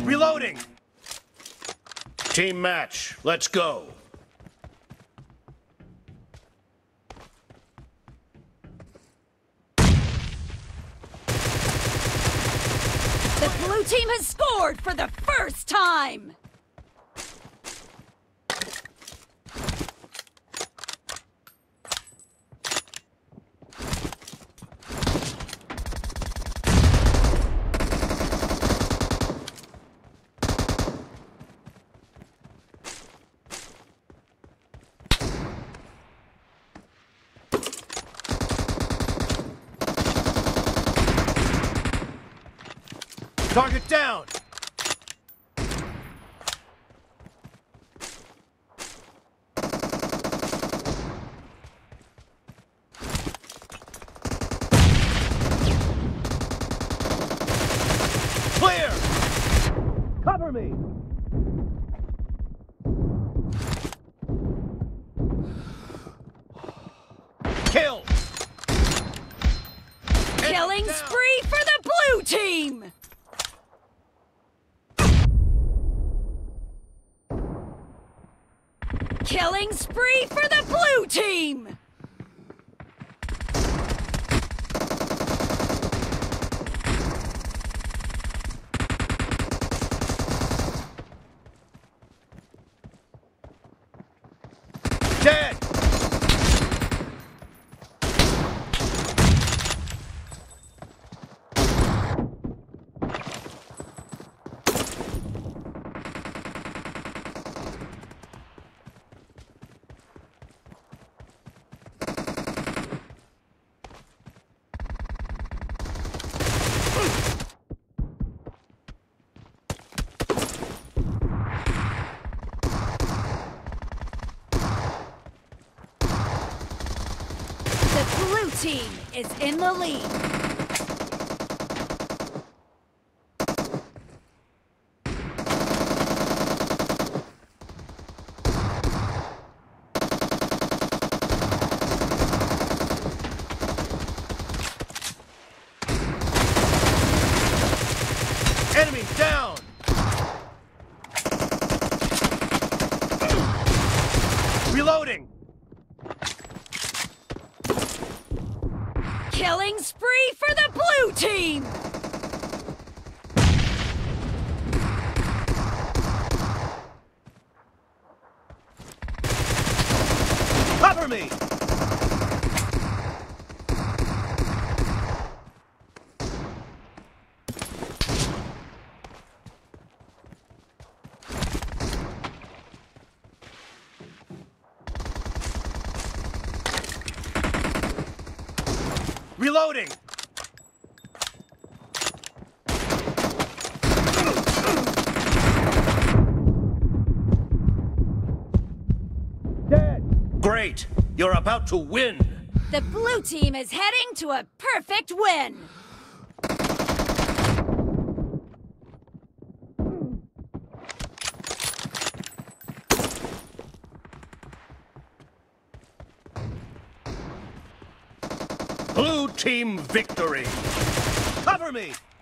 Reloading! Team match, let's go. The blue team has scored for the first time! Target down! Clear! Cover me! Kill! Killing spree for the blue team! Killing spree for the blue team! Dead! The blue team is in the lead. Enemy down! Reloading! Killing spree for the blue team! Cover me! Reloading! Dead! Great! You're about to win! The blue team is heading to a perfect win! Blue team victory! Cover me!